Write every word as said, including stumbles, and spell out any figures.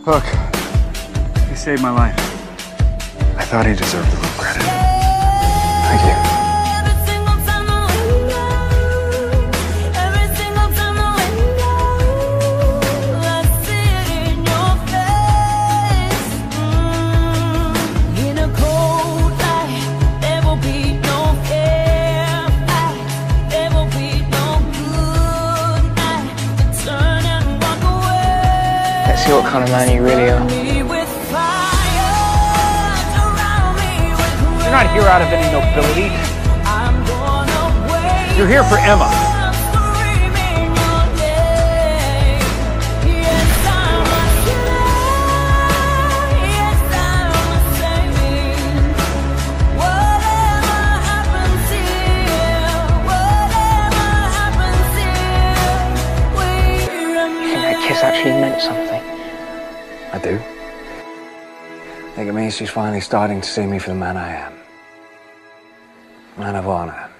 Look, he saved my life. I thought he deserved a little credit. Thank you. Let's see what kind of man you really are. You're not here out of any nobility. You're here for Emma. I think that kiss actually meant something. I do. I think it means she's finally starting to see me for the man I am. Man of honor.